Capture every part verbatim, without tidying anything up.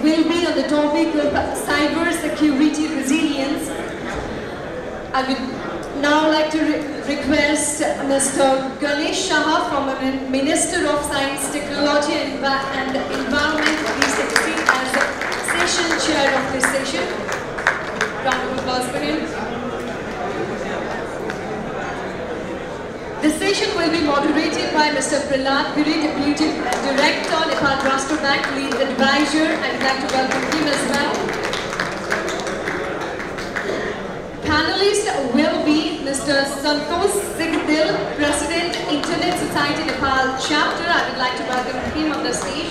will be on the topic of cybersecurity resilience. I would now like to re request Mister Ganesh, Shah, former Minister of Science, Technology and, and Environment, recently as the session chair of this session. Round of applause for him. The session will be moderated by Mister Prahlad, Giri, Deputy Director, Nepal Rastra Bank, Lead Advisor. I would like to welcome him as well. Panelists will be Mister Santosh, Sigdel, President, Internet Society Nepal Chapter. I would like to welcome him on the stage.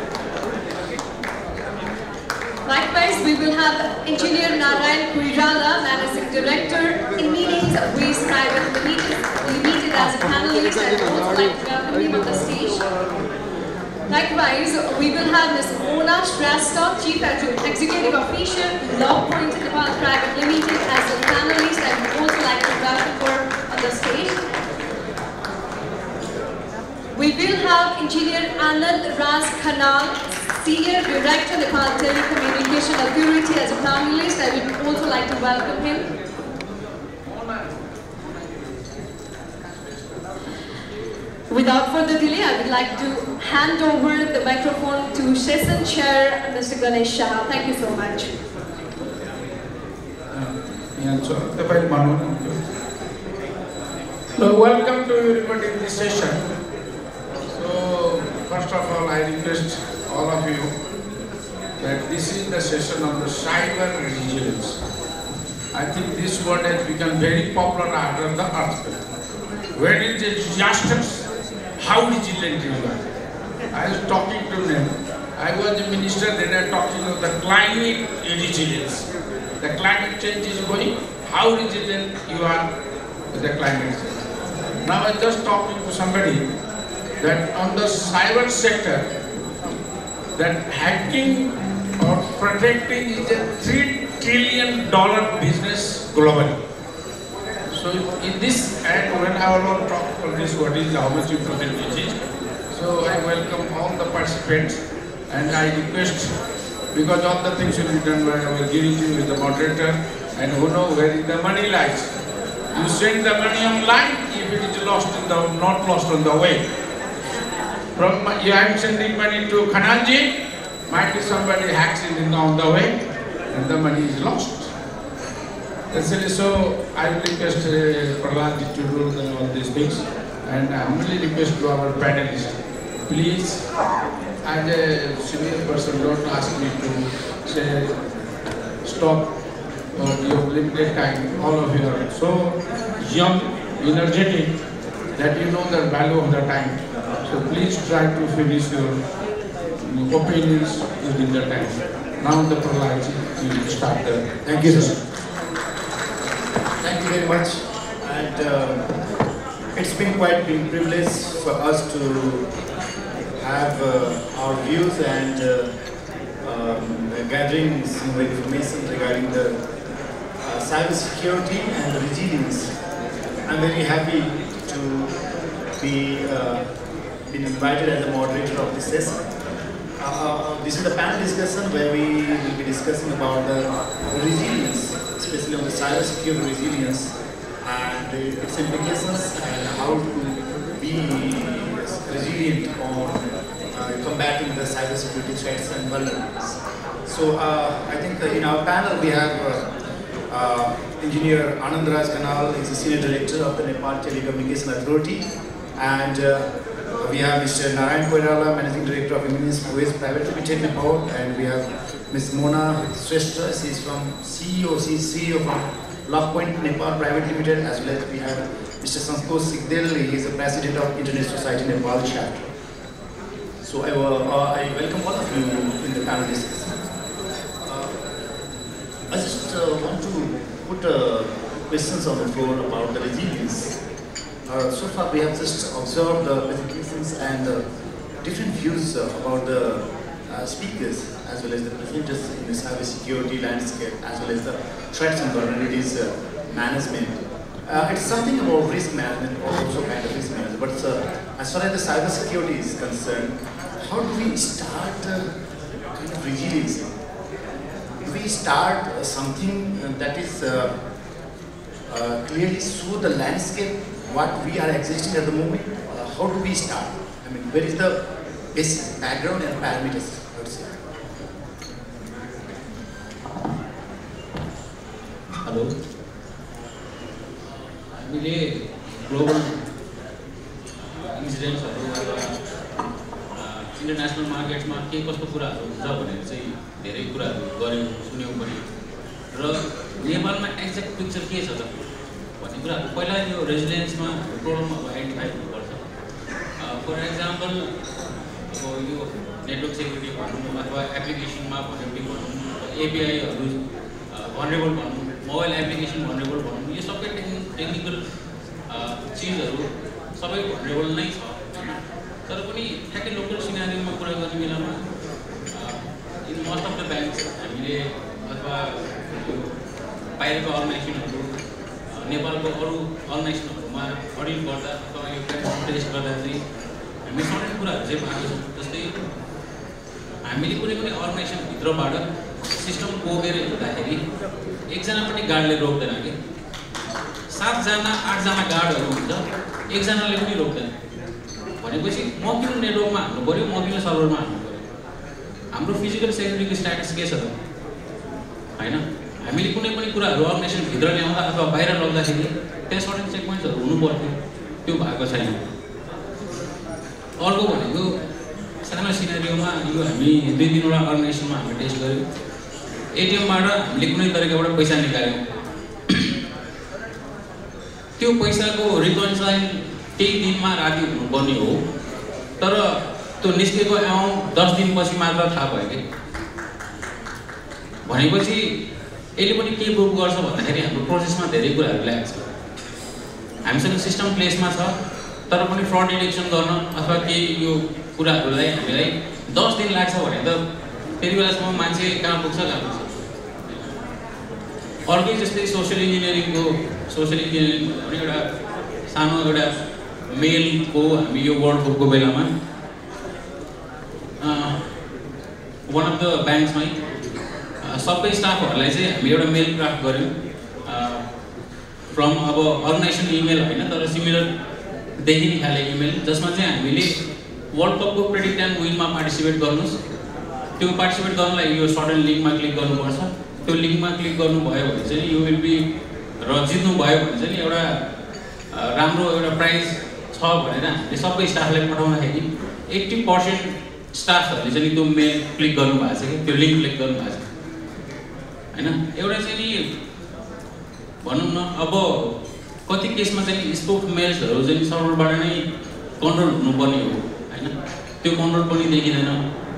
Likewise, we will have Engineer Prahlad, Managing Director in meetings with private limited, limited as a panelist. I would also like to welcome him on the stage. Likewise, we will have Miz Mona Rastra, Chief Executive Officer, Law Point Nepal Private Limited as a panelist. I would also like to welcome her on the stage. We will have Engineer Anand Raj Khanal, Senior Director, Nepal Telecommunication Authority as a panelist. I would also like to welcome him. Without further delay, I would like to hand over the microphone to Session Chair, Mister Ganesh Shah. Thank you so much. So, welcome to everybody in this session. So, first of all, I request all of you that this is the session on the cyber resilience. I think this word has become very popular after the earthquake. When it is disasters, how resilient you are. I was talking to them. I was the minister, then I was talking about the climate resilience. The climate change is going, how resilient you are with the climate change. Now I was just talking to somebody that on the cyber sector, that hacking or protecting is a three trillion dollar business globally. So in this, and when I will talk for this, what is how much important it is. So I welcome all the participants, and I request, because all the things will be done by our Giri with the moderator, and who know where the money lies. You send the money online, if it is lost in the, not lost on the way. From you are sending money to Khananji, might be somebody hacks it in on the way, and the money is lost. So I will request uh, Prahlad to do the, all these things, and I humbly request to our panelists, please, as a senior person, don't ask me to say stop or you have limited time. All of you are so young, energetic that you know the value of the time. So please try to finish your opinions within the time. Now the Prahlad will start the. Thank you, sir. Thank you very much, and uh, it's been quite a privilege for us to have uh, our views and uh, um, gatherings of information regarding the uh, cybersecurity and the resilience. I'm very happy to be uh, been invited as a moderator of this session. Uh, uh, this is the panel discussion where we will be discussing about the resilience, especially on the cybersecurity resilience and uh, its implications and how to be resilient on uh, combating the cybersecurity threats and vulnerabilities. So uh, I think uh, in our panel we have uh, uh, Engineer Anand Raj Khanal, is the Senior Director of the Nepal Telecommunication Authority, and uh, we have Mister Narayan Koirala, Managing Director of Imminence Private Limited Nepal, and we have Miz Mona Rastra. She is from C E O, she is C E O from Law Point Nepal Private Limited, as well as we have Mister Santosh Sigdel. He is the President of Internet Society Nepal Chapter. So I, uh, I welcome all of you in the panel discussion. Uh, I just uh, want to put uh, questions on the floor about the resilience. Uh, so far we have just observed the presentations and uh, different views uh, about the uh, speakers as well as the presenters in the cybersecurity landscape as well as the threats and vulnerabilities uh, management. Uh, it's something about risk management or also kind of risk management, but uh, as far as the cybersecurity is concerned, how do we start uh, kind of resilience, we start uh, something uh, that is uh, uh, clearly show the landscape, what we are existing at the moment. Uh, how do we start? I mean, where is the basic background and parameters, I would say. Hello. हामीले global इन्सिडेन्ट्सहरू international मार्केट्समा के कस्तो कुराहरू हुन्छ भनेर चाहिँ धेरै कुराहरू गऱ्यौँ सुन्यौँ पनि र नेपालमा एक्ज्याक्ट पिक्चर के छ त भन्ने कुराहरू पहिला यो रेजिडेन्समा प्रब्लमहरू आइडेन्टिफाई हुनुपर्छ। फर एक्जाम्पल अब यो नेटवर्क सेक्युरिटी भनौँ अथवा एप्लिकेसनमा भनेपछि भनौँ एपिआईहरू भनरेबल भनौँ मोबाइल एप्लिकेसन भनरेबल भनौँ यो सबै टेक्निकल चिजहरू सबै भनरेबल नै छ होइन। तर पनि ठ्याक्कै लोकल सिनारीमा कुरा गर्ने बेलामा in most of the banks हामीले अथवा बाहिरको अर्गनाइजेसनहरू नेपालको अरू अर्गनाइजेसनहरूमा अडिट गर्दा अथवा यो टेस्ट गर्दा चाहिँ हामी सबै कुराहरू चाहिँ भएको छौँ। जस्तै हामीले कुनै कुनै अर्गनाइजेसनभित्रबाट सिस्टम बोकेर हिँड्दाखेरि एकजनापट्टि गार्डले रोक्दैन कि सातजना आठजना गार्डहरू हुन्छ एकजनाले पनि रोक्दैन भनेपछि म किन नेटवर्कमा हाल्नु पऱ्यो म किन सर्भरमा हाल्नु पऱ्यो। हाम्रो फिजिकल सेक्युरिटीको स्ट्याटस के छ त होइन। हामीले कुनै पनि कुराहरू अर्गनाइजेसनभित्र ल्याउँदा अथवा बाहिर लग्दाखेरि त्यहाँ सर्टेन चेक पोइन्ट्सहरू हुनु पर्थ्यो, त्यो भएको छैन। अर्को भनेको सानो सिनारीमा यो हामी दुई तिनवटा अर्गनाइजेसनमा हामीले टेस्ट गऱ्यौँ। एटिएमबाट हामीले कुनै तरिकाबाट पैसा निकाल्यौँ, त्यो पैसाको रिकन्साइल केही दिनमा राति हुनुपर्ने हो, तर त्यो निस्केको एमाउन्ट दस दिनपछि मात्र थाहा भयो कि। भनेपछि यसले पनि के प्रुभ गर्छ भन्दाखेरि हाम्रो प्रोसेसमा धेरै कुराहरू ल्याएको छ। हामीसँग सिस्टम प्लेसमा छ तर पनि फ्रड डिटेक्सन गर्न अथवा केही यो कुराहरूलाई हामीलाई दस दिन लाग्छ भने त त्यति बेलासम्म मान्छे कहाँ पुग्छ कहाँ पुग्छ। अर्कै जस्तै सोसियल इन्जिनियरिङको सोसियल इन्जिनियरिङ भने एउटा सानो एउटा मेलको हामी यो वर्ल्ड कपको बेलामा वान अफ द ब्याङ्क्समै सबै स्टाफहरूलाई चाहिँ हामी एउटा मेल क्राफ्ट गऱ्यौँ फ्रम अब अर्गनाइजेसन इमेल होइन तर सिमिलर देखिने खाले इमेल, जसमा चाहिँ हामीले वर्ल्ड कपको प्रेडिक्ट एन्ड विनमा पार्टिसिपेट गर्नुहोस्। त्यो पार्टिसिपेट गर्नलाई यो सर्टन लिङ्कमा क्लिक गर्नुपर्छ। त्यो लिङ्कमा क्लिक गर्नुभयो भने चाहिँ यु विल बी र जित्नु भयो भने चाहिँ एउटा राम्रो एउटा प्राइज छ भनेर हामीले सबै स्टाफलाई पठाउँदाखेरि एट्टी पर्सेन्ट स्टाफहरूले चाहिँ त्यो मेल क्लिक गर्नुभएको छ कि त्यो लिङ्क क्लिक गर्नुभएको छ होइन। एउटा चाहिँ नि भनौँ न अब कति केसमा चाहिँ स्पोक मेल्सहरू चाहिँ सर्भरबाट नै कन्ट्रोल हुनुपर्ने हो होइन, त्यो कन्ट्रोल पनि देखिँदैन।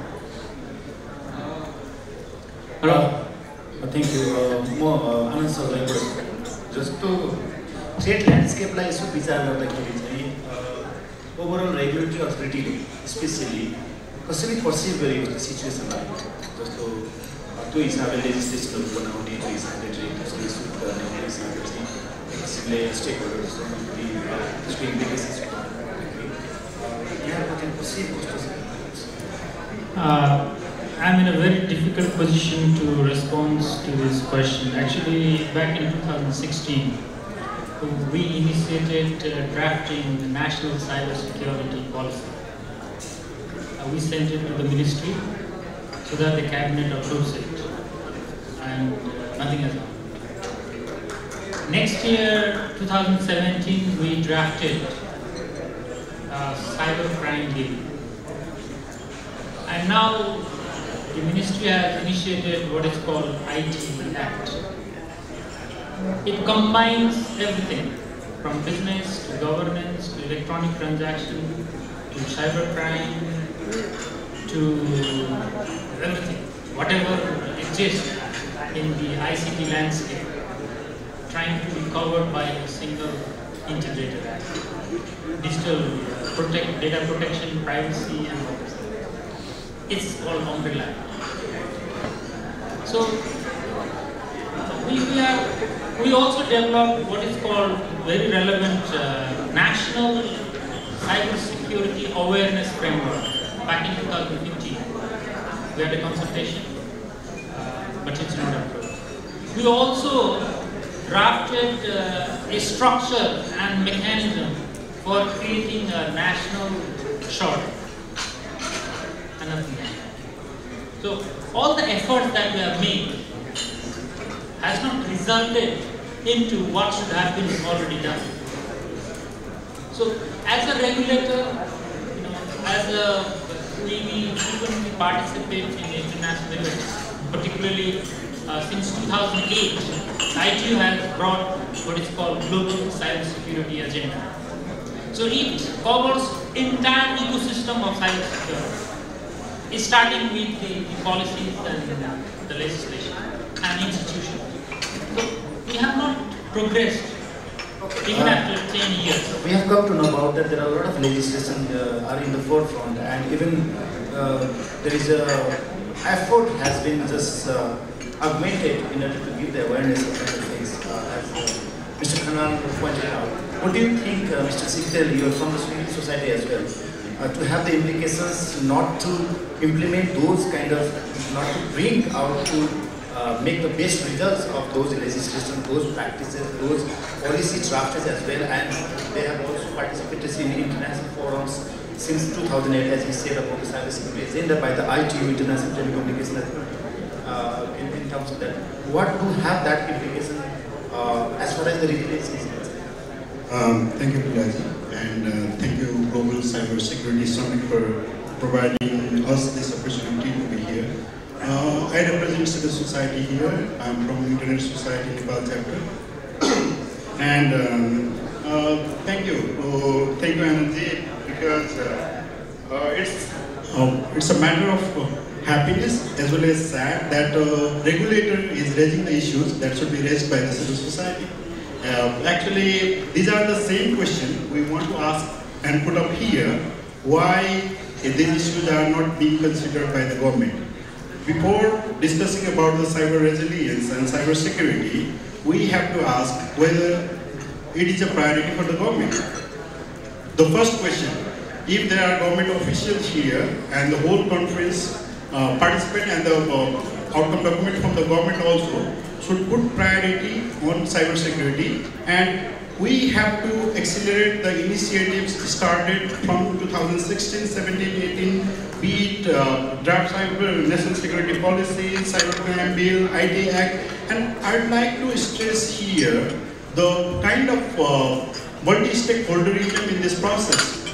र थ्याङ्क यू। म आनन्द सरलाई जस्तो ट्रेड ल्यान्डस्केपलाई यसो विचार गर्दाखेरि चाहिँ ओभरअल रेगुलेटरी अथोरिटीले स्पेसियली कसरी पर्सिभ गरेको छ सिचुएसनलाई, जस्तो त्यो हिसाबले लेजिस्लेसनहरू बनाउने, त्यो हिसाबले ट्रेड कसरी सुट गर्ने, त्यो हिसाबले चाहिँ एक किसिमले स्टेक होल्डर्सको त्यसको इम्प्लिकेसन्स यहाँको चाहिँ कसरी कस्तो छ? I'm in a very difficult position to respond to this question. Actually, back in two thousand sixteen, we initiated uh, drafting the National Cybersecurity Policy. Uh, we sent it to the ministry so that the cabinet approves it, and uh, nothing has happened. Next year, two thousand seventeen, we drafted uh, Cybercrime Giri. And now, the ministry has initiated what is called I T Act. It combines everything from business to governance to electronic transaction to cybercrime to everything, whatever exists in the I C T landscape, trying to be covered by a single integrated act. Digital protect, data protection, privacy, and all this. It's all umbrella. So we, we have we also developed what is called very relevant uh, national cybersecurity awareness framework back in two thousand fifteen. we had a consultation, uh, but it's not approved. We also drafted uh, a structure and mechanism for creating a national short. And nothing else. So all the efforts that we have made has not resulted into what should have been already done. So as a regulator, you know, as a we, we frequently participate in international events, particularly uh, since two thousand eight, I T U has brought what is called Global Cybersecurity Agenda. So it covers entire ecosystem of cybersecurity, starting with the, the policies and uh, the legislation and institutions. So we have not progressed even uh, after ten years. We have come to know about that there are a lot of legislation uh, are in the forefront, and even uh, there is a effort has been just uh, augmented in order to give the awareness of other things, uh, as uh, Mister Khanal pointed out. What do you think, uh, Mister Sigdel, you are from the civil society as well, uh, to have the implications not to implement those kind of, not to bring out to uh, make the best results of those legislation, those practices, those policy drafts as well, and they have also participated in international forums since two thousand eight, as he said, about the cybersecurity agenda by the I T U, International Telecommunication, uh, in, in terms of that. What do have that implication uh, as far as the resilience is concerned? Um, thank you, Prahlad, and uh, thank you, Global Cybersecurity Summit, for providing us this opportunity to be here. Uh, I represent civil society here. I'm from Internet Society Nepal chapter. And um, uh, thank you, uh, thank you, Anandji, because uh, uh, it's uh, it's a matter of uh, happiness as well as sad that uh, regulator is raising the issues that should be raised by the civil society. Uh, actually, these are the same questions we want to ask and put up here. Why these issues are not being considered by the government? Before discussing about the cyber resilience and cyber security, we have to ask whether it is a priority for the government. The first question, if there are government officials here and the whole conference uh, participant and the uh, outcome document from the government also should put priority on cyber security, and we have to accelerate the initiatives started from two thousand sixteen, seventeen, eighteen, be it uh, draft cyber national security policy, cybercrime bill, I T Act, and I'd like to stress here the kind of uh, multi-stakeholderism in this process,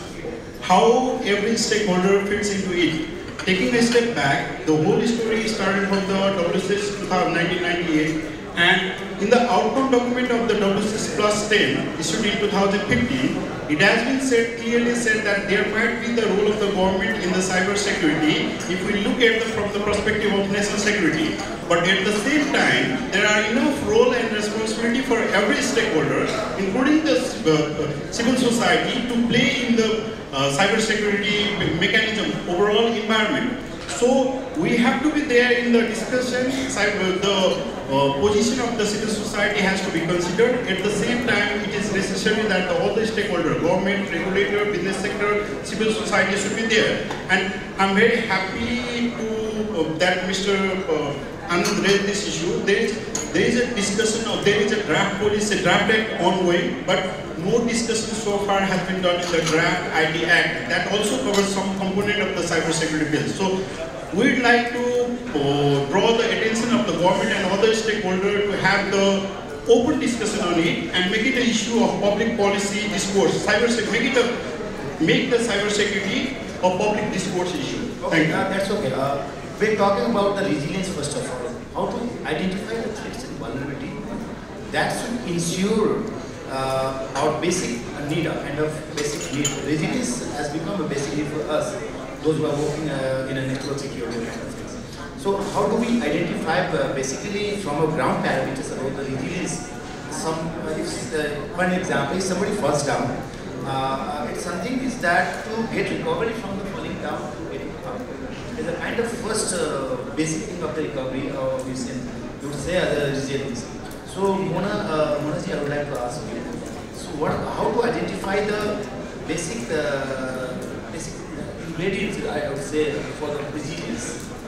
how every stakeholder fits into it. Taking a step back, the whole story started from the W C S nineteen ninety-eight, and in the outcome document of the W C S plus ten issued in two thousand fifteen, it has been said, clearly said that there might be the role of the government in the cyber security if we look at it from the perspective of national security. But at the same time, there are enough role and responsibility for every stakeholder, including the uh, civil society, to play in the uh, cyber security mechanism, overall environment. So we have to be there in the discussion. Cyber, the uh, position of the civil society has to be considered. At the same time, it is necessary that all the stakeholders, government, regulator, business sector, civil society should be there. And I'm very happy to uh, that Mister Uh, Anand raised this issue. There is there is a discussion of there is a draft policy, draft act ongoing, but no discussion so far has been done in the draft I T Act. That also covers some component of the cybersecurity bill. So we'd like to uh, draw the attention of the government and other stakeholders to have the open discussion on it and make it an issue of public policy discourse. Cyber make it a make the cybersecurity a public discourse issue. Okay, uh, that's okay. Uh, we're talking about the resilience first of all. How to identify the threats and vulnerability that should ensure uh, our basic need, a kind of basic need. Resilience has become a basic need for us, those who are working uh, in a network security kind of things. So how do we identify uh, basically from a ground parameters about the resilience? Some, uh, if, uh, one example, if somebody falls down, uh, it's something is that to get recovery from the falling down to getting up is a kind of first uh, basic thing of the recovery, or you say, you would say as a resilience. So Mona, uh, Mona ji, I would like to ask you, so what, how to identify the basic, uh, basic ingredients, I would say, for the resilience?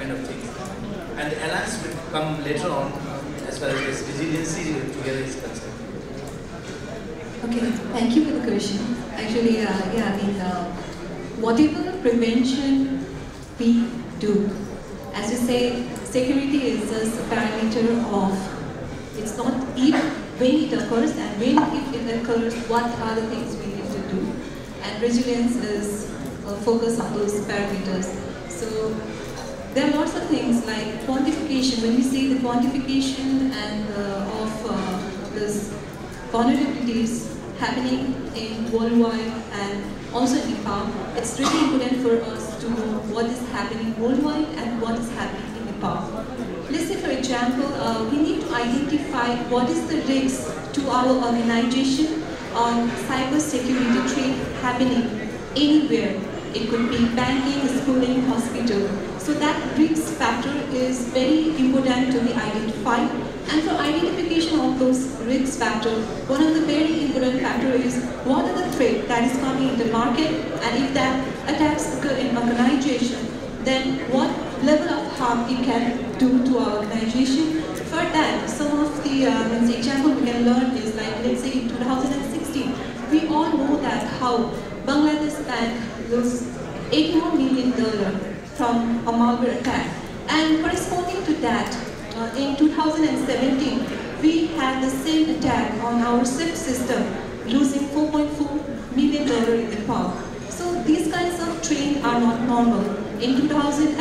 kind of things. And the alliance will come later on as far as this resiliency together is concerned. Okay, thank you for the question. Actually, uh, yeah, I mean, uh, whatever prevention we do, as you say, security is just a parameter of, it's not if, when it occurs, and when if it occurs, what are the things we need to do. And resilience is a focus on those parameters. So there are lots of things like quantification. When we say the quantification and uh, of uh, this vulnerabilities happening in worldwide and also in Nepal, it's really important for us to know what is happening worldwide and what is happening in Nepal. Let's say, for example, uh, we need to identify what is the risk to our organization on cybersecurity threat happening anywhere. It could be banking, schooling, hospital. So that risk factor is very important to be identified. And for identification of those risk factors, one of the very important factors is what are the threats that is coming in the market, and if that attacks occur in organization, then what level of harm it can do to our organization. For that, some of the uh, example we can learn is like, let's say in two thousand sixteen, we all know that how Bangladesh Bank lose eighty-one million dollars from a malware attack. And corresponding to that, uh, in two thousand seventeen, we had the same attack on our S I P system, losing four point four million dollars in Nepal. So these kinds of trends are not normal. In two thousand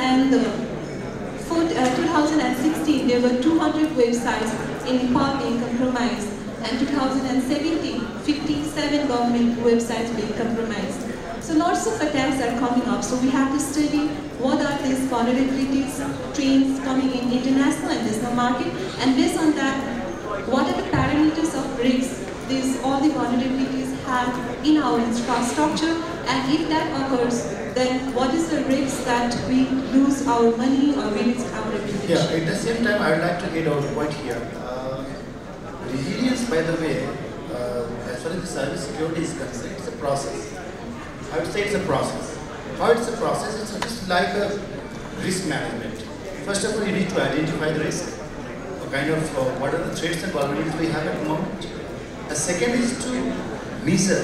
sixteen, there were two hundred websites in Nepal being compromised, and two thousand seventeen, fifty-seven government websites being compromised. So lots of attacks are coming up, so we have to study what are these vulnerabilities, trends coming in international and national market, and based on that, what are the parameters of risks these all the vulnerabilities have in our infrastructure, and if that occurs, then what is the risk that we lose our money or we lose our reputation? Yeah, at the same time, I would like to add out a point here. Uh, resilience, by the way, uh, as far as the cybersecurity is concerned, it's a process. I would say it's a process. How it's a process? It's just like a risk management. First of all, you need to identify the risk, a kind of uh, what are the threats and vulnerabilities we have at the moment. The second is to measure.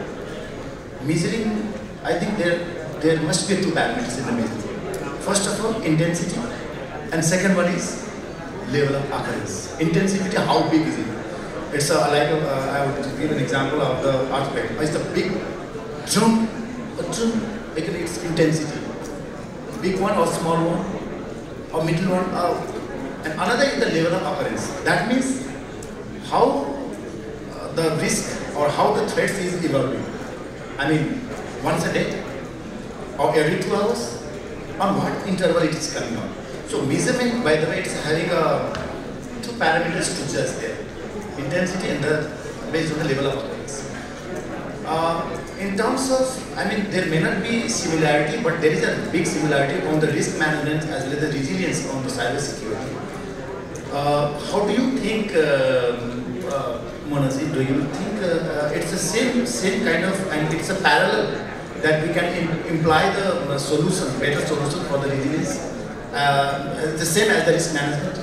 Measuring, I think there there must be two parameters in the measuring. First of all, intensity, and second one is level of occurrence. Intensity, how big is it? It's a, like a, uh, I would give an example of the earthquake. It's a big jump. A jump, like its intensity, big one or small one, or middle one, uh, and another is the level of occurrence. That means how uh, the risk or how the threat is evolving. I mean, once a day, or every two hours, on what interval it is coming out. So measurement, by the way, it's having a two parameters to judge there: intensity and the based on the level of occurrence. Uh, In terms of, I mean, there may not be similarity, but there is a big similarity on the risk management as well as the resilience on the cybersecurity. Uh, how do you think, uh, uh, Monazi, do you think uh, uh, it's the same same kind of, and it's a parallel that we can im imply the uh, solution, better solution for the resilience, uh, the same as the risk management?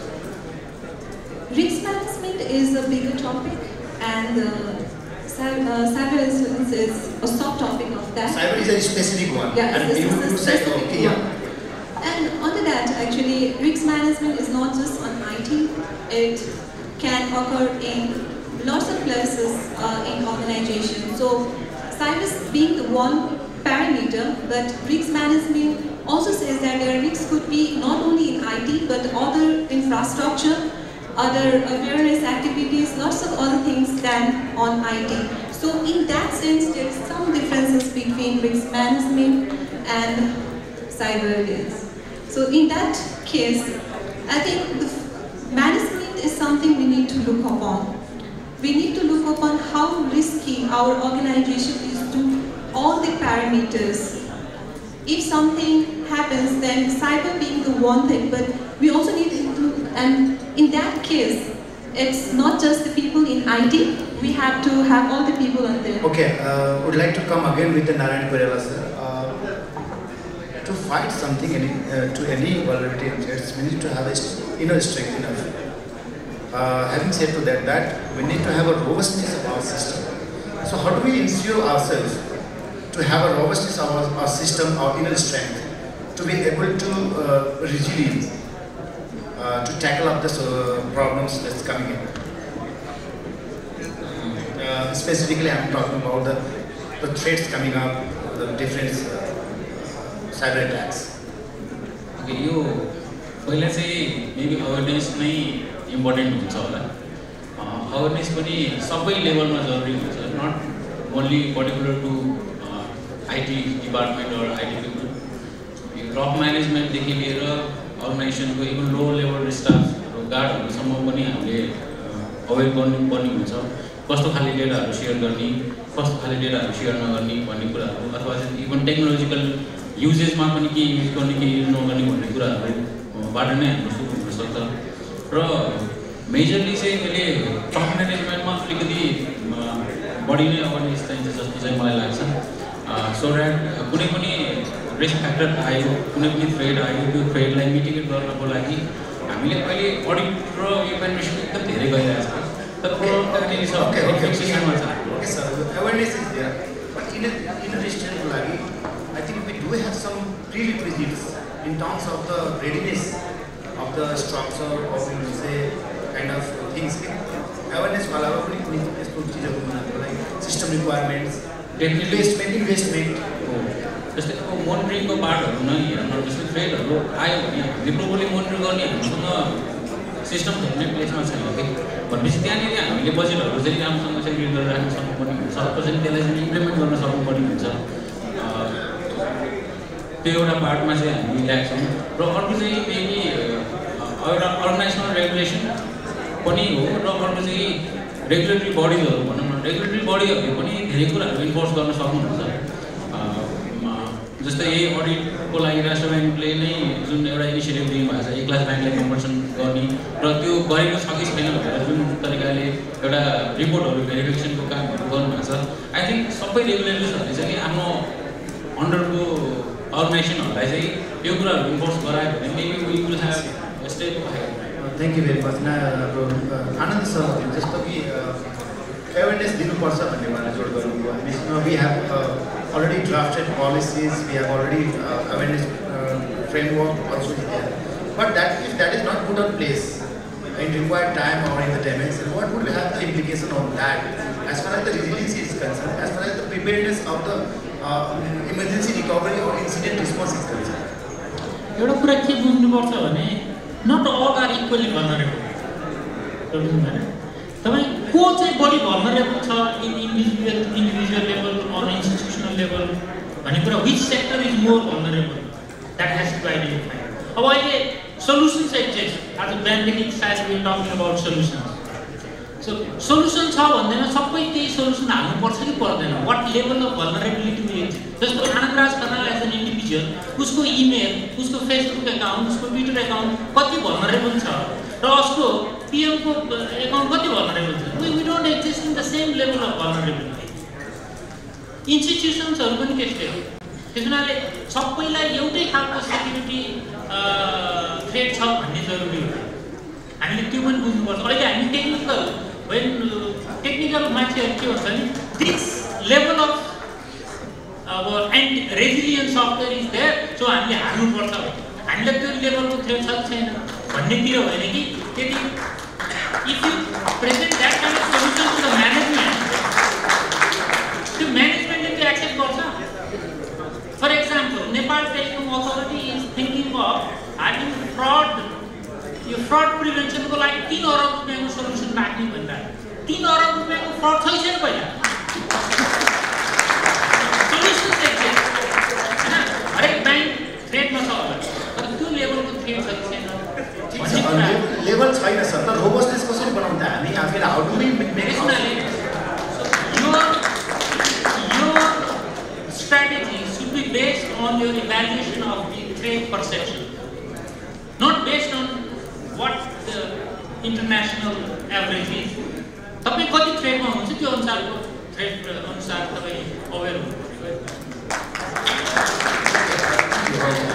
Risk management is a bigger topic, and uh, Uh, cyber resilience is a sub-topic of that. Cyber is a specific one. Yeah, and this you, is a you specific okay, one. Yeah. And under that, actually, risk management is not just on I T. It can occur in lots of places uh, in organizations. So, cyber being the one parameter, but risk management also says that their risks could be not only in I T, but other infrastructure, other awareness activities, lots of other things than on I T. So in that sense, there is some differences between risk management and cyber resilience. So in that case, I think the management is something we need to look upon. We need to look upon how risky our organization is to all the parameters. If something happens, then cyber being the one thing, but we also need to, and in that case, it's not just the people in I T, we have to have all the people on there. Okay, uh, would like to come again with the Narayan Koirala sir. Uh, to fight something any, uh, to any vulnerability and threats, we need to have a inner strength enough. Uh, having said to that, that we need to have a robustness of our system. So how do we ensure ourselves to have a robustness of our, our system, our inner strength, to be able to uh, resilient, uh, to tackle up the uh, problems that's coming in. Uh, specifically, I'm talking about the, the threats coming up, the different uh, cyber attacks. Okay, you पहिला चाहिँ maybe awareness नै important हुन्छ होला. Awareness पनि सबै लेभलमा जरुरी हुन्छ, not only particular to uh, I T department or I T people. Top management देखि लिएर organization को even low level staff गार्डहरुसम्म पनि हामीले अवेयर गर्नु पर्ने हुन्छ. कस्तो खाली डेटाहरु शेयर गर्ने, कस्तो खाली डेटाहरु शेयर नगर्ने भन्ने कुराहरु, अथवा चाहिँ इभन टेक्नोलोजिकल युजेसमा पनि के युज गर्ने के युज नगर्ने भन्ने कुराहरु बाट नै हाम्रो सुरु हुन सक्छ. र मेजरली चाहिँ मैले टप म्यानेजमेन्टमा अलिकति बढी नै अवेरनेस चाहिन्छ जस्तो चाहिँ मलाई लाग्छ. सो द्याट कुनै पनि रिस्क फ्याक्टर आयो, कुनै पनि थ्रेट आयो, त्यो थ्रेटलाई मिटिगेट गर्नको लागि हामीले अहिले अडिट र इभ्यालुएसन एकदम धेरै गरिरहेको छ. तर प्रोडक्टिभिटी छ, Okay, okay, फिक्सेसनमा छ. okay, sir. Awareness is there, but in a in a strength lagi, I think we do have some prerequisites in terms of the readiness of the structure of, you know, say, kind of things. Awareness वाला भी कुछ इसको चीज़ों को बनाते हैं, like system requirements, investment, investment. जस्तै अब मोनिटरिङको पार्टहरु न हेर्नु, जस्तै थ्रेटहरु आयो भने हामीले प्रोपरली मोनिटर गर्ने हामीसँग सिस्टम भन्ने प्लेसमा छैन के भनेपछि त्यहाँनिर हामीले बजेटहरु चाहिँ राम्रोसँग सेग्रिगेट गरेर राख्न सक्नुपर्ने हुन्छ, पछि त्यसलाई चाहिँ इम्प्लिमेन्ट गर्न सक्नुपर्ने हुन्छ. त्यो एउटा पार्टमा चाहिँ हामी ल्याक्छौँ. र अर्को चाहिँ मेबी एउटा अर्गनाइजेसनल रेगुलेसन पनि हो, र अर्को चाहिँ रेगुलेटरी बडीजहरु भनौँ न, रेगुलेटरी बडीहरुले पनि धेरै कुराहरु इन्फोर्स गर्न सक्नुहुन्छ. जस्तै यही अडिटको लागि राष्ट्र ब्याङ्कले नै जुन एउटा इनिसिएटिभ लिनुभएको छ, एक क्लास ब्याङ्कले कम्पल्सन गर्ने, र त्यो गरेको छ कि छैन भनेर जुन तरिकाले एउटा रिपोर्टहरु भेरिफिकेसनको कामहरु गर्नुभएको छ. आई थिङ्क सबै रेगुलेटर्सहरूले चाहिँ आफ्नो अन्डरको अर्गनाइजेसनहरूलाई चाहिँ यो कुराहरु इन्फोर्स गरायो भने maybe we will have a step ahead. Thank you very much. ना आनन्द सर जस्तो कि awareness दिनुपर्छ भन्ने मलाई जोड गर्नुभयो. We have uh, already drafted policies, we have already uh, awareness uh, framework also there. But that if that is not put in place in required time or in the dimension, what would have the implication on that as far as the resiliency is concerned, as far as the preparedness of the uh, emergency recovery or incident response is concerned? एउटा कुरा के बुझ्नुपर्छ भने not all are equally vulnerable. तपाईं को चाहिँ बढी vulnerable छ in individual individual level or institutional level भन्ने कुरा, which sector is more vulnerable, that has to be identified. अब अहिले solutions exist. आज बिहानदेखि सायद we are talking about solutions. So solution छ भन्दैमा सबै त्यही solution हाल्नुपर्छ कि पर्दैन, what level of vulnerability will exist. जस्तो आनन्दराज खनाल as an individual, उसको email, उसको Facebook account, उसको Twitter account कति vulnerable छ र उसको P M को account कति vulnerable छ. We we don't exist in the same level of vulnerability. Institutions हरु पनि त्यस्तै हो. त्यसैले सबैलाई एउटै खालको सेक्युरिटी थ्रेट छ भन्ने जरुरी हो. हामीले त्यो पनि बुझ्नुपर्छ. अहिले हामी टेक्निकल when टेक्निकल मान्छेहरु के भन्छ नि, this level of our and resilience software is there, so हामीले हाल्नुपर्छ. हामीले त्यो लेभलको थ्रेट छ छैन भन्नेतिर होइन कि यदि if you present that kind of solution to the management, the management will accept also. For example, Nepal Telecom Authority is thinking of having fraud, your fraud prevention को लागि तीन अरब रुपैयाँको solution राख्ने भनेर. तीन अरब रुपैयाँको fraud छ छैन पहिला? Solution exist. हैन? हरेक बैंक थ्रेटमा छ होला. तर त्यो लेभलको थ्रेट छ छैन? लेभल छैन सर, तर रोबस्टनेस कसरी बनाउँदा हामी आफैले how do we make your your strategy should be based on your evaluation of the threat perception, not based on what the international average is. तपाईं कति थ्रेटमा हुनुहुन्छ त्यो अनुसारको थ्रेट अनुसार तपाईं अवेयर हुनुहुन्छ.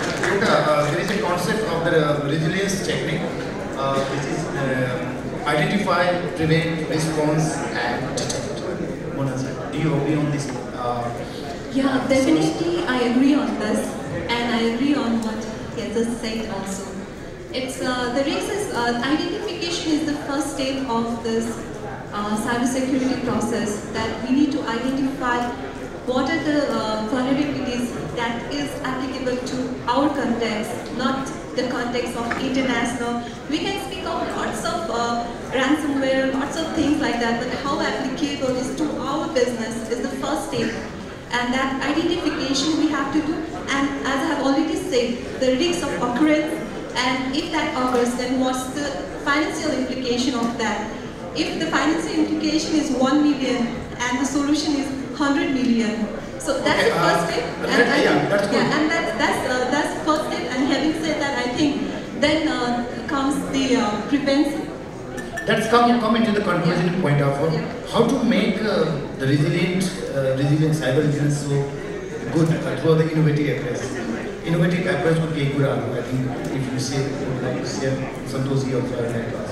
about the resilience technique, uh, which is uh, identify, prevent, response, and detect. Mona, do you agree on this? Uh, yeah, definitely I agree on this, and I agree on what he just said also. It's uh, the risk is uh, identification is the first step of this uh, cybersecurity process. That we need to identify what are the uh, vulnerabilities that is applicable to our context, not the context of international. We can speak of lots of uh, ransomware, lots of things like that, but how applicable is to our business is the first step. And that identification we have to do. And as I have already said, the risk of occurrence, and if that occurs, then what's the financial implication of that? If the financial implication is one million and the solution is one hundred million, so that's okay, the first uh, step. And, and, yeah, that's yeah, and that's that's uh, that's the first step. And having said that, I think then uh, comes the uh, prevention. Let's come yeah. come into the conclusion yeah. point of uh, yeah. how to make uh, the resilient uh, resilient cyber resilience so good uh, through the innovative approach. Innovative approach would be a good I think if you say like Santosh or Prahlad.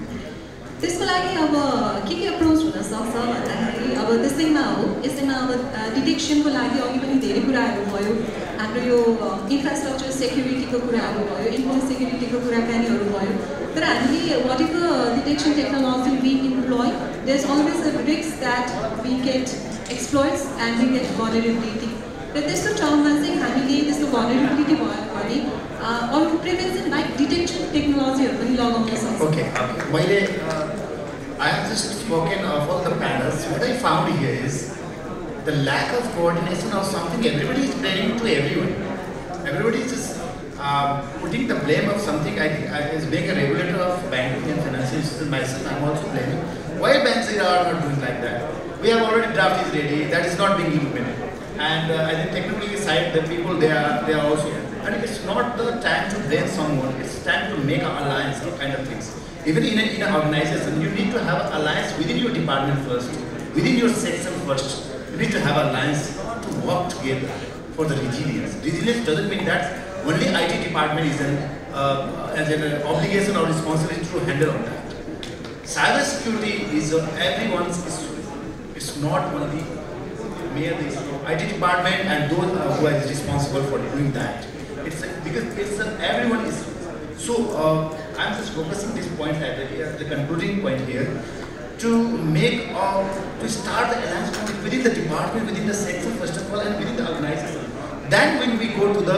त्यसको लागि अब के के approach हुन सक्छ भन्दाखेरि अब त्यसैमा हो यसैमा अब डिटेक्सनको लागि अघि पनि धेरै कुराहरू भयो हाम्रो यो इन्फ्रास्ट्रक्चर सेक्युरिटीको कुराहरू भयो इन्फर्मेसन सेक्युरिटीको कुराकानीहरू भयो तर हामीले whatever detection technology we employ there's always a risk that we get exploits and we get vulnerability र त्यस्तो ठाउँमा चाहिँ हामीले त्यस्तो vulnerability भयो भने अरू प्रिभेन्सन लाइक डिटेक्सन टेक्नोलोजीहरू पनि लगाउन सक्छ ओके मैले I have just spoken of all the panels. What I found here is the lack of coordination of something everybody is blaming to everyone. Everybody is just uh, putting the blame of something. I, I as being a regulator of banking and financial institutions myself, I am also blaming. Why banks are not doing like that? We have already draft is ready. That is not being implemented. And uh, I think technically side the people they are they are also. And it's not the time to blame someone. It's time to make an alliance kind of things. Even in, a, in an organization, you need to have an alliance within your department first, within your section first. You need to have an alliance to work together for the resilience. Resilience doesn't mean that only I T department is an, uh, as an obligation or responsibility to handle on that. Cybersecurity is uh, everyone's issue. It's not only merely I T department and those uh, who are responsible for doing that. It's a, because it's an everyone issue. So uh, I'm just focusing this point at the, the concluding point here to make or uh, to start the alliance within the department, within the section first of all, and within the organization. Then when we go to the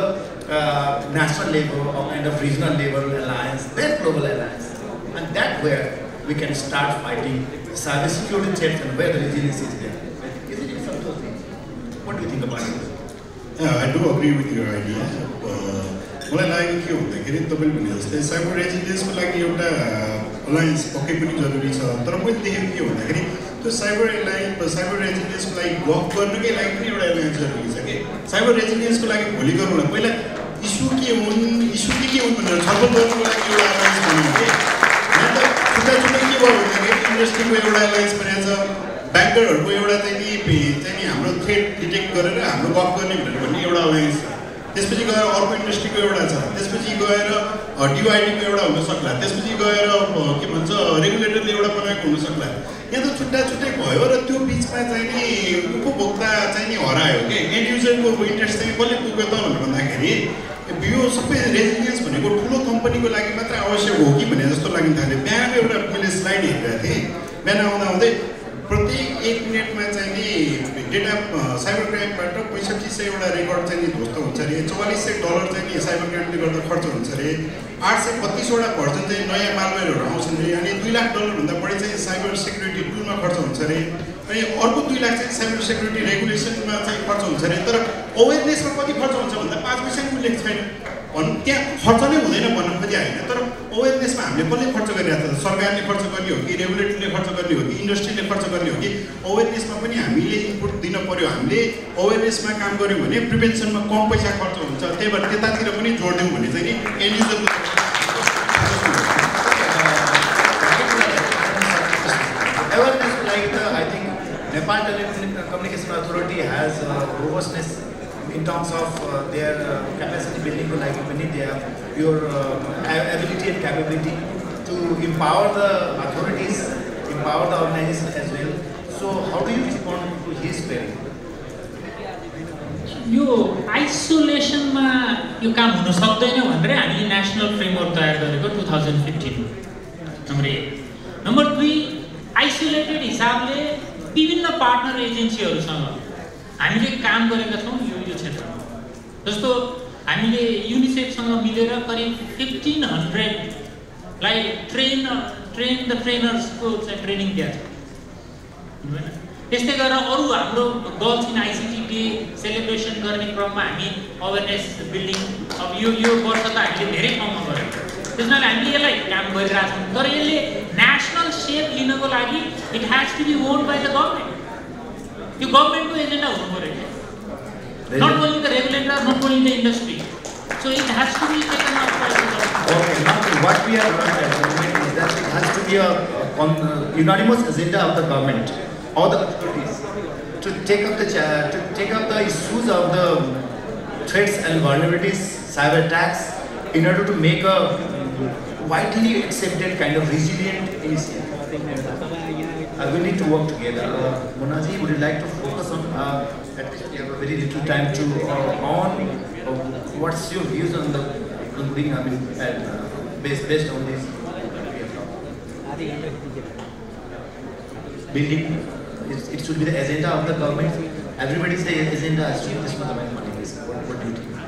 uh, national level or kind of regional level alliance, then global alliance, and that where we can start fighting cybersecurity threats and where the resilience is there. Isn't it something? What do you think about it? Yeah, I do agree with your idea. Uh, मलाई लाग्यो के भन्दाखेरि तपाईले भने जस्तै cyber रेजिलियन्सको लागि एउटा alliance पक्कै पनि जरुरी छ तर मैले देखेको के भन्दाखेरि त्यो साइबर एलायन्स साइबर रेजिलियन्सको लागि वर्क गर्नकै लागि पनि एउटा एलायन्स जरुरी छ के साइबर रेजिलियन्सको लागि भोलि गरौँ न पहिला इस्यु के हुन् इस्यु के के हुन् भनेर छलफल गर्नको लागि एउटा एलायन्स बनाउनु के यहाँ त छुट्टा छुट्टै के भयो भन्दाखेरि इन्डस्ट्रीको एउटा एलायन्स बनाएको छ ब्याङ्करहरूको एउटा चाहिँ नि चाहिँ नि हाम्रो थ्रेट डिटेक्ट गरेर हाम्रो वर्क गर्ने भनेर भन्ने एउटा एलायन्स छ त्यसपछि गएर अर्को इन्डस्ट्रीको एउटा छ त्यसपछि गएर डिवाइडीको एउटा हुन सक्ला त्यसपछि गएर के भन्छ रेगुलेटरले एउटा बनाएको हुन सक्ला यहाँ त छुट्टा छुट्टै भयो र त्यो बिचमा चाहिँ नि उपभोक्ता चाहिँ नि हरायो के एन्ड युजरको इन्ट्रेस्ट चाहिँ कसले पुग्यो त भनेर भन्दाखेरि यो सबै रेजिलियन्स भनेको ठुलो कम्पनीको लागि मात्र आवश्यक हो कि भने जस्तो लाग्न थाल्यो बिहान एउटा मैले स्लाइड हेरेको थिएँ बिहान आउँदा आउँदै प्रत्येक एक मिनटमा चाहिँ नि डेटा साइबर क्राइमबाट पैँसठी सयवटा रेकर्ड चाहिँ नि ध्वस्त हुन्छ अरे चौवालिस सय डलर चाहिँ नि साइबर क्राइमले गर्दा खर्च हुन्छ अरे आठ सय बत्तिसवटा भर्जन चाहिँ नयाँ मालवेयरहरू आउँछन् अरे अनि दुई लाख डलरभन्दा बढी चाहिँ साइबर सेक्युरिटी टुलमा खर्च हुन्छ अरे अनि अर्को दुई लाख चाहिँ साइबर सेक्युरिटी रेगुलेसनमा चाहिँ खर्च हुन्छ अरे तर अवेरनेसमा कति खर्च हुन्छ भन्दा पाँच पैसा पनि उल्लेख छैन भन् त्यहाँ खर्च नै हुँदैन भन्न खोजे होइन तर अवेरनेसमा हामीले कसले खर्च गरिरहेको छ सरकारले खर्च गर्ने हो कि रेगुलेटरले खर्च गर्ने हो कि इन्डस्ट्रीले खर्च गर्ने हो कि अवेरनेसमा पनि हामीले इनपुट दिन पर्यो हामीले अवेरनेसमा काम गऱ्यौँ भने प्रिभेन्सनमा कम पैसा खर्च हुन्छ त्यही भएर त्यतातिर पनि जोडिदिउँ भने चाहिँ नि एन्ड युजरको awareness like the, I think Nepal Telecommunication Authority has uh, robustness in terms of uh, their uh, capacity building को लागि पनि they have your uh, ability and capability to empower the authorities, empower the organization as well. So how do you respond to his query? यो आइसोलेसनमा यो काम हुन सक्दैन भनेर हामीले national framework तयार गरेको टु थाउजन्ड फिफ्टिन नम्बर एक। नम्बर दुई, isolated हिसाबले विभिन्न पार्टनर एजेन्सीहरूसँग हामीले काम गरेका छौँ यो यो क्षेत्रमा। जस्तो हामीले युनिसेफसँग मिलेर करिब फिफ्टिन हन्ड्रेडलाई ट्रेन ट्रेन द ट्रेनर्सको चाहिँ ट्रेनिङ दिएको छ। त्यस्तै गरेर अरू हाम्रो girls in ICT day celebration गर्ने क्रममा हामी अवेरनेस बिल्डिङ अब यो यो वर्ष त हामीले धेरै ठाउँमा गऱ्यौँ। त्यसैले हामीले यसलाई काम गरिरहेछौँ, तर यसले नेसनल सेप लिनको लागि it has to be owned by the government. यो गभर्मेन्टको एजेन्डा हुनु पऱ्यो, not only the regulator, not only the industry. So it has to be taken up by the government. Okay, now what we are doing at the moment is that it has to be a uh, unanimous agenda of the government, all the authorities, to take up the to take up the issues of the threats and vulnerabilities, cyber attacks, in order to make a widely accepted kind of resilient initiative. Uh, we need to work together. Uh, Monaji, would you like to focus on? Uh, at least we have a very little time to uh, on. Uh, what's your views on the including? I mean, uh, based based on this building. It, it should be the agenda of the government. Everybody's the agenda has to be this one. What, what do you think?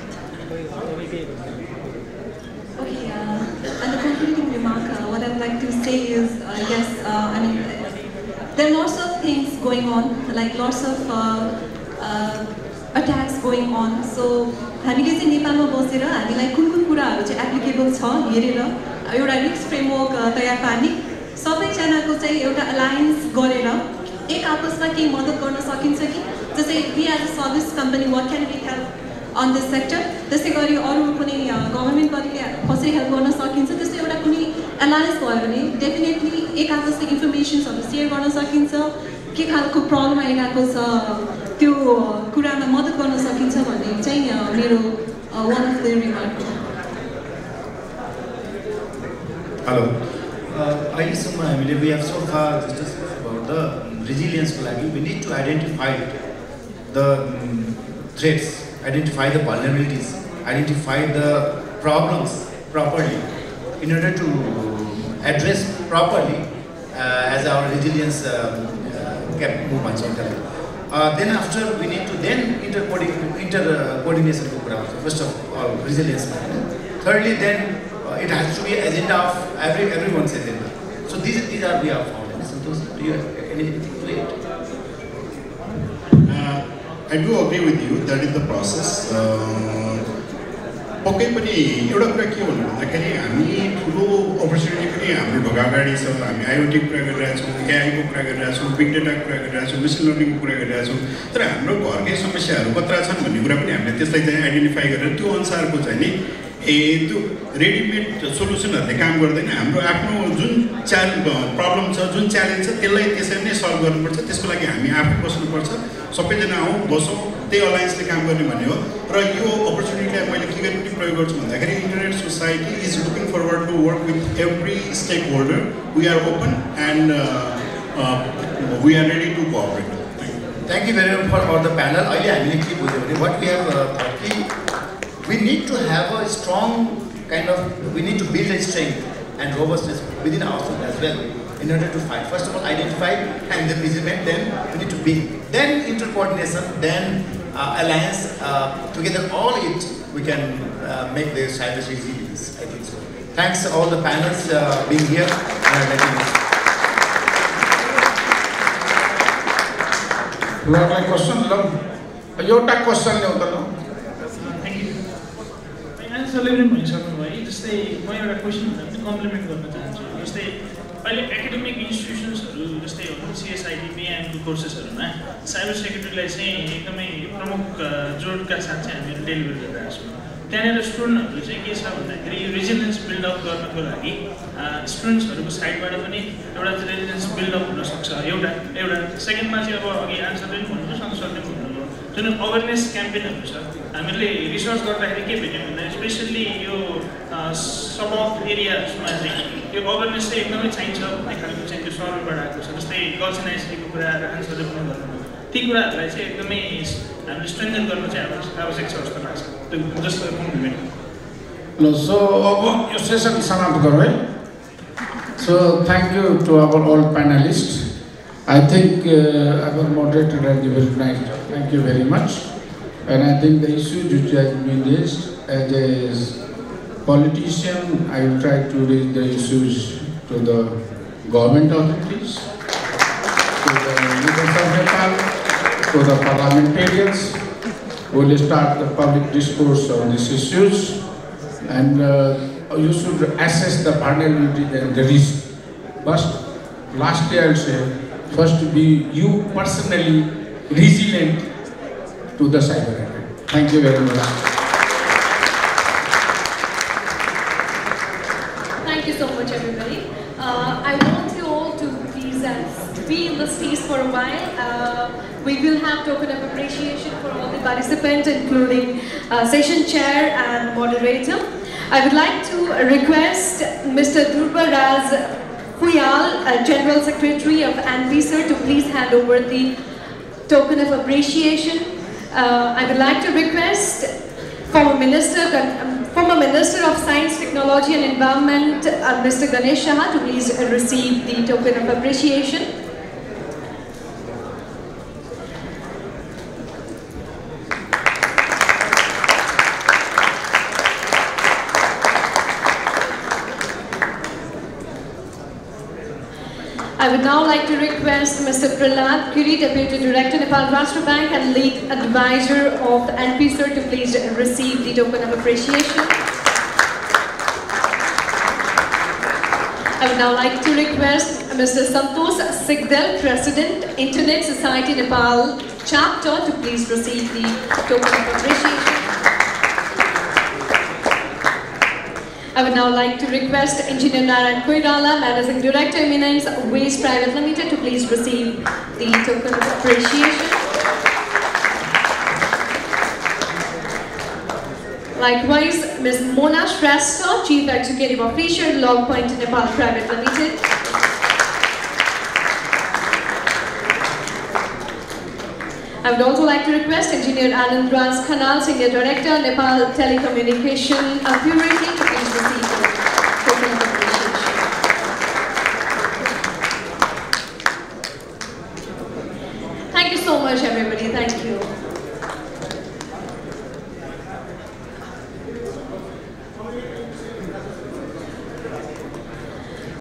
Okay, uh, and the concluding remark, uh, what I'd like to say is, uh, yes, uh, I mean, there are lots of things going on, like lots of uh, uh, attacks going on. So, हामीले चाहिँ नेपालमा बसेर हामीलाई कुन कुन कुराहरू चाहिँ applicable छ हेरेर एउटा रिस्क फ्रेमवर्क तयार पार्ने, सबैजनाको चाहिँ एउटा अलायन्स गरेर एक आपसमा केही मद्दत गर्न सकिन्छ कि जस्तै we as a service company what can we help on this sector, त्यसै गरी अरू कुनै गभर्मेन्ट बडीले कसरी हेल्प गर्न सकिन्छ, त्यस्तो एउटा कुनै एलायन्स भयो भने डेफिनेटली एक आपसले इन्फर्मेसन्सहरू सेयर गर्न सकिन्छ, के खालको प्रब्लम आइरहेको छ त्यो कुरामा मद्दत गर्न सकिन्छ भन्ने चाहिँ मेरो वान अफ द रिमार्क हो। हेलो, अहिलेसम्म हामीले we have so far discuss about the resilience लागि we need to identify the um, threats, identify the vulnerabilities, identify the problems properly in order to address properly uh, as our resilience uh, uh, movements on that. Uh, then after we need to then inter inter uh, coordination first of all resilience. Thirdly, then uh, it has to be agenda of every everyone's agenda. So these these are we have found. Santosh, do you have anything to add? Uh, I do agree with you. That is the process. पक्कै पनि एउटा कुरा के भन्नु भन्दाखेरि हामी ठुलो opportunity पनि हाम्रो ढोका अगाडि छ। हामी आइओटी कुरा गरिरहेछौँ, एआईको कुरा गरिरहेछौँ, बिग डेटाको कुरा गरिरहेछौँ, मेसिन लर्निङको कुरा गरिरहेछौँ, तर हाम्रो घरकै समस्याहरू कत्रा छन् भन्ने कुरा पनि हामीले त्यसलाई चाहिँ आइडेन्टिफाई गरेर त्यो अनुसारको चाहिँ नि ए त्यो रेडिमेड सोल्युसनहरूले काम गर्दैन। हाम्रो आफ्नो जुन च्याल प्रब्लम छ, जुन च्यालेन्ज छ त्यसलाई त्यसरी नै सल्भ गर्नुपर्छ। त्यसको लागि हामी आफै बस्नुपर्छ, सबैजना आउँ बसौँ, त्यही अलायन्सले काम गर्ने भन्ने हो। र यो अपर्च्युनिटीलाई मैले के गरी पनि प्रयोग गर्छु भन्दाखेरि internet society is looking forward to work with every stakeholder. We are open and we are ready to cooperate. Thank you very much for all the panel. अहिले हामीले के बुझ्यौँ भने वाट वी हेभ थट कि we need to have a strong kind of, we need to build a strength and robustness within ourselves as well in order to fight. First of all, identify and then measurement, then we need to build. Then inter-coordination, then uh, alliance, uh, together all it, we can uh, make the cyber resilience, I think so. Thanks to all the panels uh, being here. Lord, question, your question, celebrate भइसक्नु भयो। जस्तै म एउटा question भन्दा complement गर्न चाहन्छु। जस्तै अहिले एकाडेमिक इन्स्टिट्युसन्सहरू जस्तै सिएसआइटी पिएमको कोर्सेसहरूमा साइबर सेक्युरिटीलाई चाहिँ एकदमै प्रमुख जोडका साथ चाहिँ हामीले डेलिभर गरिरहेको छौँ। त्यहाँनिर स्टुडेन्टहरू चाहिँ के छ भन्दाखेरि यो रेजिलियन्स बिल्डअप गर्नको लागि स्टुडेन्ट्सहरूको साइडबाट पनि एउटा रेजिलियन्स बिल्डअप हुनसक्छ। एउटा एउटा सेकेन्डमा चाहिँ अब अघि आन्सर पनि भन्नुभयो, संसदले भन्नुभयो, जुन अवेरनेस क्याम्पेनहरु छ हामीले रिसर्च गर्दाखेरि के भेट्यौं भन्दा स्पेशली यो सब अफ एरियाजमा चाहिँ यो अवेरनेस चाहिँ एकदमै चाहिन्छ भन्ने खालको चाहिँ त्यो सर्वेबाट आएको छ जस्तै गर्ल्स एन्ड आइसिटीको कुरा र आन्सर गर्नु ती कुराहरुलाई चाहिँ एकदमै हामीले स्ट्रेन्थन गर्न चाहिँ आवश्यक छ जस्तो लाग्छ त्यो जस्तो कम्प्लिमेन्ट ल सो अब यो सेसन समाप्त गरौँ है so thank you to our all panelists. I think uh, our moderator has given nice. Thank you very much. And I think the issues which have been raised as a politician, I will try to raise the issues to the government authorities, to the leaders of Nepal, to the parliamentarians, who will start the public discourse on these issues. And uh, you should assess the vulnerability and the risk. But lastly, I will say, first be you personally resilient to the cyber attack. Thank you very much. Thank you so much, everybody. Uh, I want you all to please uh, be in the stage for a while. Uh, we will have token of appreciation for all the participants, including uh, session chair and moderator. I would like to request Mister Durba Raz Puyal, uh, General Secretary of N P C E R T, to please hand over the token of appreciation. Uh, I would like to request former Minister, um, former Minister of Science, Technology and Environment, uh, Mister Ganesh Shah, to please receive the token of appreciation. I would now like to request Mister Prahlad, Giri, Deputy Director, Nepal Rastra Bank and Lead Advisor of the N P C E R T, to please receive the token of appreciation. I would now like to request Mister Santosh, Sigdel, President, Internet Society Nepal Chapter, to please receive the token of appreciation. I would now like to request Engineer Narayan Koirala, Managing Director, Eminence Waste Private Limited, to please receive the token of appreciation. Likewise, Miz Mona Rastra, Chief Executive Officer, Log Point Nepal Private Limited. I would also like to request Engineer Anand Raj Khanal, Senior Director, Nepal Telecommunication Pvt, to please receive